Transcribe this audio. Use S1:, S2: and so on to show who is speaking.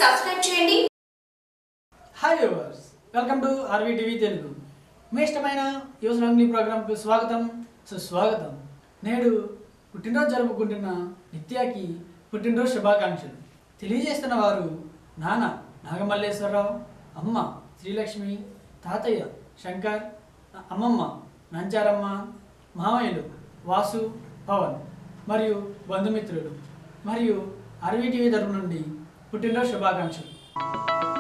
S1: Subscribe చేయండి.
S2: Hi viewers, welcome to RVTV Telugu. మీ ఇష్టమైన యువజనంగి ప్రోగ్రాంకు స్వాగతం, సుస్వాగతం. నేడు పుట్టినరోజు జరుపుకుంటున్న నిత్యాకి పుట్టినరోజు శుభాకాంక్షలు తెలియజేస్తున్న వారు నాన్న నాగమల్లేశ్వరరావు, అమ్మ శ్రీలక్ష్మి, తాతయ్య శంకర్, అమ్మమ్మ నంచారమ్మ, మామయ్యలు వాసు, పవన్ మరియు బంధుమిత్రులు మరియు ఆర్వీటీవీ తరపు నుండి పుట్టినరోజు శుభాకాంక్షలు.